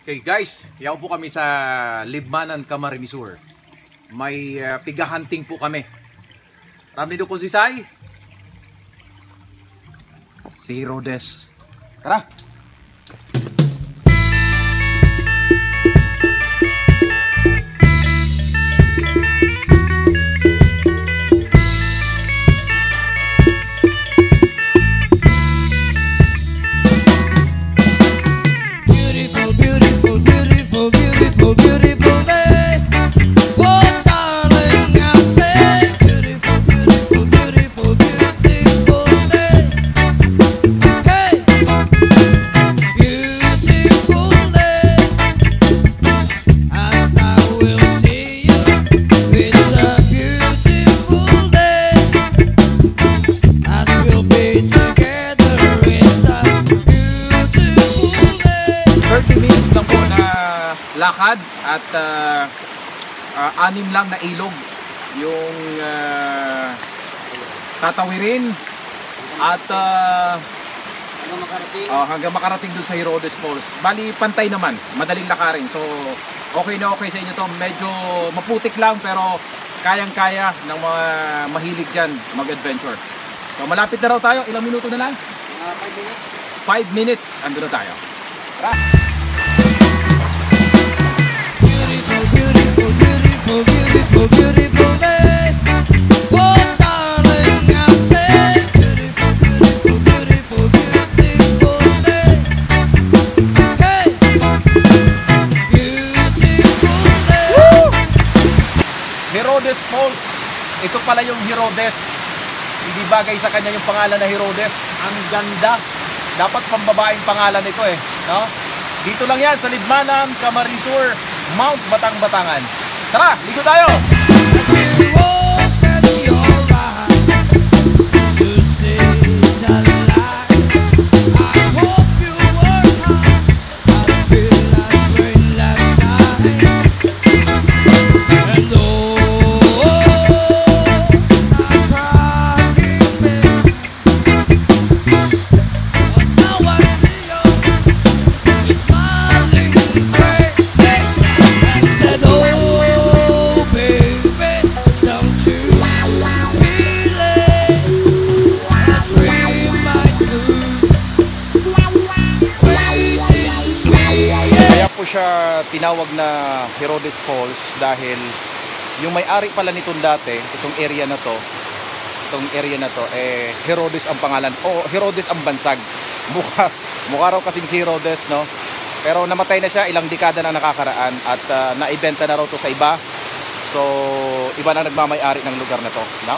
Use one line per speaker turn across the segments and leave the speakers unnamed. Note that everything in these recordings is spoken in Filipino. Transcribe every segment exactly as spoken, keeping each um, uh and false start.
Okay guys, yaw po kami sa Libmanan, Camarines Sur. May uh, piga-hunting po kami. Ramnido ko si Sai. Si Rhodes. Tara! Lakad at uh, uh, anim lang na ilog yung uh, tatawirin at uh, hanggang makarating, uh, hanggang makarating dun sa Herodes Falls. Bali pantay naman, madaling lakarin, so okay na okay sa inyo to. Medyo maputik lang pero kayang kaya ng mga mahilig dyan mag-adventure. So malapit na raw tayo, ilang minuto na lang? five minutes. five minutes, andun na tayo. Tara! Beautiful, beautiful, beautiful day. Oh, darling, I say, beautiful, beautiful, beautiful, beautiful day. Hey, beautiful day. Woo! Herodes Falls. Ito pala yung Herodes. Hindi bagay sa kanya yung pangalan na Herodes. Ang ganda. Dapat pambabaeng pangalan ito eh, no? Dito lang yan sa Libmanan, Camarines Sur, Mount Batang-Batangan. Tara, ligo tayo! Siya tinawag na Herodes Falls dahil yung may-ari pala nitong dati, itong area na to, itong area na to, eh Herodes ang pangalan, o Herodes ang bansag. Mukha, mukha raw kasing si Herodes, no? Pero namatay na siya, ilang dekada na nakakaraan at uh, naibenta na raw to sa iba. So, iba na nagmamay-ari ng lugar na to, no?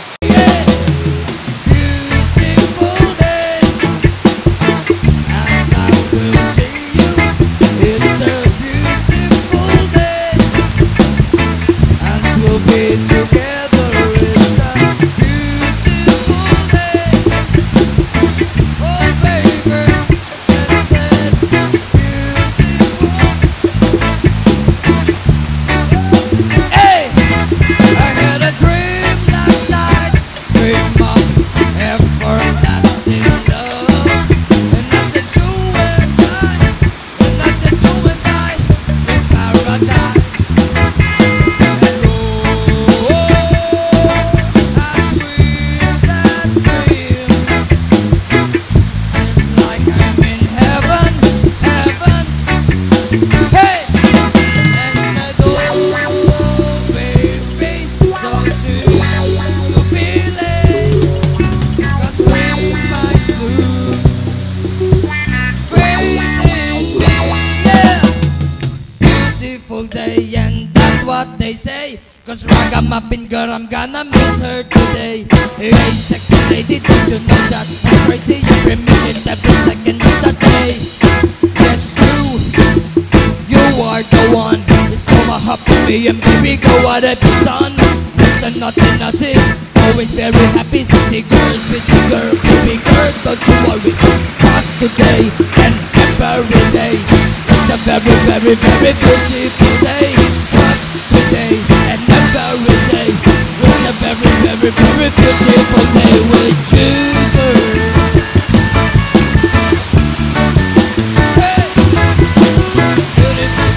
Day, and that's what they say. Cause ragamuffin girl, I'm gonna meet her today. Hey, sexy lady, don't you know that I'm crazy every minute, every second of the day? Yes, you, you are the one. It's so happy and baby, go what I've done. Mister Naughty Naughty, always very happy. Sexy girl, pretty girl, baby girl, don't you worry. Cause today and every day, it's a very, very, very beautiful day. Cause today and every day, it's a very, very, very beautiful day with you, girl. Hey, beautiful.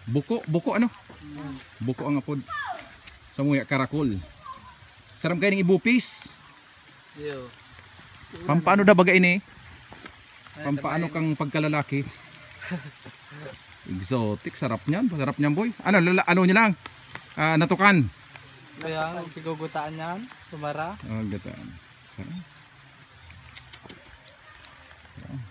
Buko, buko ano? Buko ang apod. Sa muya karakol. Sarap kayo ng ibupis.
Yo.
Pampaano da baga ini? Pampaano kang pagkalalaki? Exotic, sarap niyan. Sarap niyan boy. Ano, lala, ano niya lang? Ah, natukan.
Kaya sigugutaan yan. Tumara.
Oh, gataan. Sarap.